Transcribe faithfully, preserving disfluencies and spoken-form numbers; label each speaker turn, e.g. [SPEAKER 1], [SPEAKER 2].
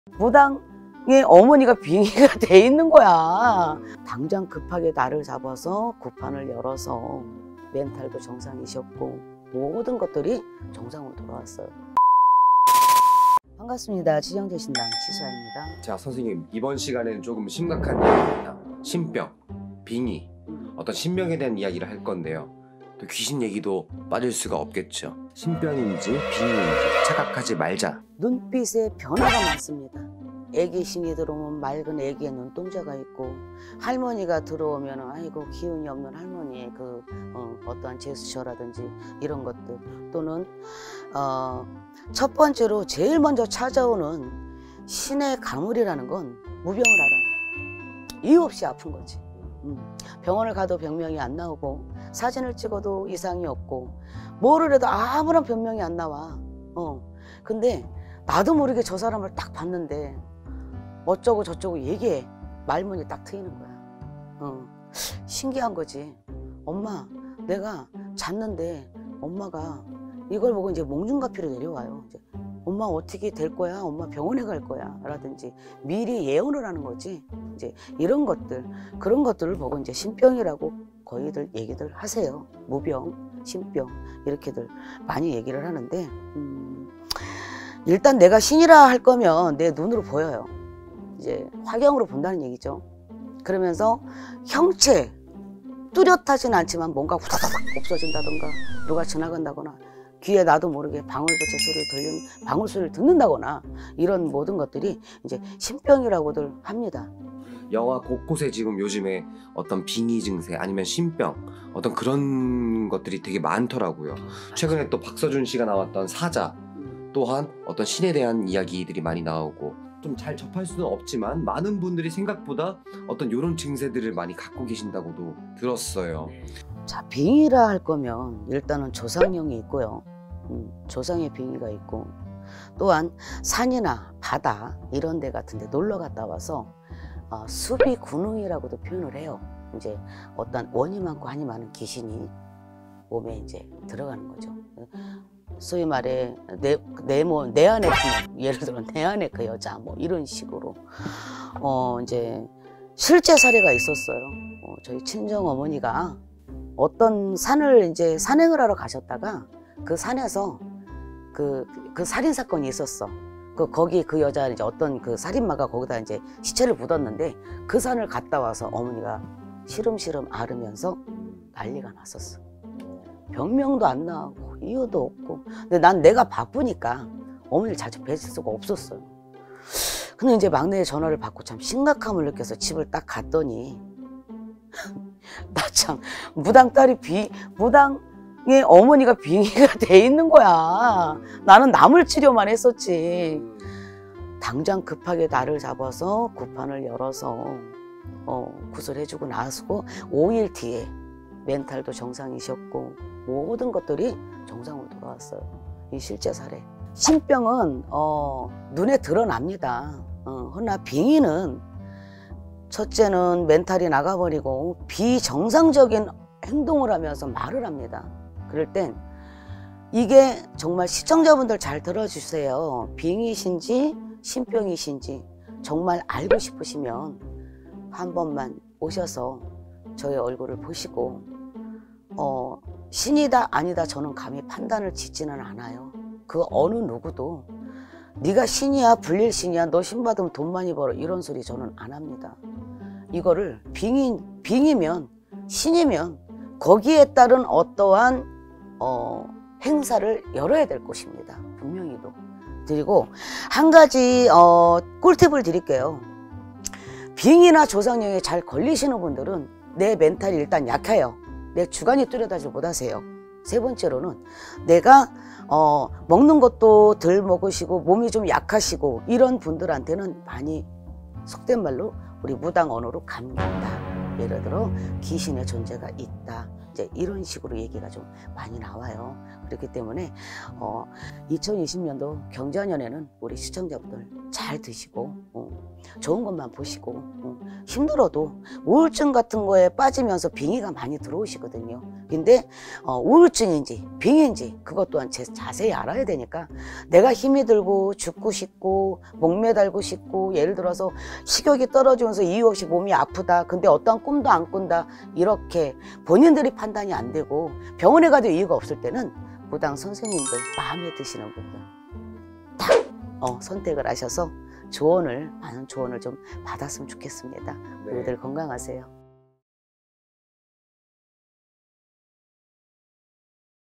[SPEAKER 1] 무당의 어머니가 빙의가 돼 있는 거야. 당장 급하게 나를 잡아서 구판을 열어서 멘탈도 정상이셨고 모든 것들이 정상으로 돌아왔어요. 반갑습니다. 지정재 신당 지수아입니다.
[SPEAKER 2] 자, 선생님, 이번 시간에는 조금 심각한 이야기입니다. 신병, 빙의, 어떤 신병에 대한 이야기를 할 건데요. 또 귀신 얘기도 빠질 수가 없겠죠. 신병인지 빙의인지 착각하지 말자.
[SPEAKER 1] 눈빛에 변화가 많습니다. 애기 신이 들어오면 맑은 애기의 눈동자가 있고, 할머니가 들어오면 아이고 기운이 없는 할머니의 그 어, 어떠한 제스처라든지 이런 것들, 또는 어, 첫 번째로 제일 먼저 찾아오는 신의 가물이라는 건 무병을 알아요. 이유 없이 아픈 거지. 음. 병원을 가도 병명이 안 나오고, 사진을 찍어도 이상이 없고, 뭐를 해도 아무런 변명이 안 나와. 어. 근데 나도 모르게 저 사람을 딱 봤는데 어쩌고 저쩌고 얘기해. 말문이 딱 트이는 거야. 어. 신기한 거지. 엄마, 내가 잤는데 엄마가 이걸 보고 이제 몽중가피로 내려와요. 이제 엄마 어떻게 될 거야? 엄마 병원에 갈 거야? 라든지 미리 예언을 하는 거지. 이제 이런 것들, 그런 것들을 보고 이제 신병이라고 거의들 얘기들 하세요. 무병, 신병 이렇게들 많이 얘기를 하는데, 음, 일단 내가 신이라 할 거면 내 눈으로 보여요. 이제 화경으로 본다는 얘기죠. 그러면서 형체 뚜렷하진 않지만 뭔가 후다닥 없어진다던가, 누가 지나간다거나, 귀에 나도 모르게 방울부채 소리 들리는 방울 소리를 듣는다거나, 이런 모든 것들이 이제 신병이라고들 합니다.
[SPEAKER 2] 영화 곳곳에 지금 요즘에 어떤 빙의 증세 아니면 신병 어떤 그런 것들이 되게 많더라고요. 최근에 또 박서준 씨가 나왔던 사자 또한 어떤 신에 대한 이야기들이 많이 나오고, 좀 잘 접할 수는 없지만 많은 분들이 생각보다 어떤 이런 증세들을 많이 갖고 계신다고도 들었어요.
[SPEAKER 1] 자, 빙의라 할 거면 일단은 조상령이 있고요. 음, 조상의 빙의가 있고, 또한 산이나 바다 이런 데 같은 데 놀러 갔다 와서 어, 수비 군웅이라고도 표현을 해요. 이제 어떤 원이 많고 한이 많은 귀신이 몸에 이제 들어가는 거죠. 소위 말해 내, 내, 뭐, 내 안에 그, 예를 들어 내 안에 그 여자 뭐 이런 식으로 어, 이제 실제 사례가 있었어요. 어, 저희 친정 어머니가 어떤 산을 이제 산행을 하러 가셨다가 그 산에서 그, 그 살인 사건이 있었어. 그 거기 그 여자 이제 어떤 그 살인마가 거기다 이제 시체를 묻었는데, 그 산을 갔다 와서 어머니가 시름시름 앓으면서 난리가 났었어. 병명도 안 나오고 이유도 없고. 근데 난 내가 바쁘니까 어머니를 자주 뵐 수가 없었어요. 근데 이제 막내의 전화를 받고 참 심각함을 느껴서 집을 딱 갔더니 나 참 무당 딸이 비 무당의 어머니가 빙의가 돼 있는 거야. 나는 남을 치료만 했었지. 당장 급하게 나를 잡아서 구판을 열어서 어, 구슬해주고 나서고 오 일 뒤에 멘탈도 정상이셨고 모든 것들이 정상으로 돌아왔어요. 이 실제 사례. 신병은 어, 눈에 드러납니다. 어, 그러나 빙의는 첫째는 멘탈이 나가버리고 비정상적인 행동을 하면서 말을 합니다. 그럴 땐 이게 정말 시청자분들 잘 들어주세요. 빙의신지 신병이신지 정말 알고 싶으시면 한 번만 오셔서 저의 얼굴을 보시고 어, 신이다 아니다 저는 감히 판단을 짓지는 않아요. 그 어느 누구도 네가 신이야 불릴신이야 너 신 받으면 돈 많이 벌어 이런 소리 저는 안 합니다. 이거를 빙의, 빙이면 신이면 거기에 따른 어떠한 어, 행사를 열어야 될 것입니다. 분명히도. 그리고 한 가지 어, 꿀팁을 드릴게요. 빙의나 조상령에 잘 걸리시는 분들은 내 멘탈이 일단 약해요. 내 주관이 뚜렷하지 못하세요. 세 번째로는 내가 어, 먹는 것도 덜 먹으시고 몸이 좀 약하시고 이런 분들한테는 많이 속된 말로 우리 무당 언어로 감긴다. 예를 들어 귀신의 존재가 있다. 이제 이런 식으로 얘기가 좀 많이 나와요. 그렇기 때문에 어, 이천이십 년도 경자년에는 우리 시청자분들 잘 드시고 어, 좋은 것만 보시고 어, 힘들어도 우울증 같은 거에 빠지면서 빙의가 많이 들어오시거든요. 근데 어, 우울증인지 빙의인지 그것 또한 제, 자세히 알아야 되니까 내가 힘이 들고 죽고 싶고 목매달고 싶고 예를 들어서 식욕이 떨어지면서 이유 없이 몸이 아프다. 근데 어떠한 꿈도 안 꾼다. 이렇게 본인들이 판단이 안 되고 병원에 가도 이유가 없을 때는 무당 선생님들 마음에 드시는 분들 딱 어, 선택을 하셔서 조언을 많은 조언을 좀 받았으면 좋겠습니다.
[SPEAKER 2] 네.
[SPEAKER 1] 모두들 건강하세요.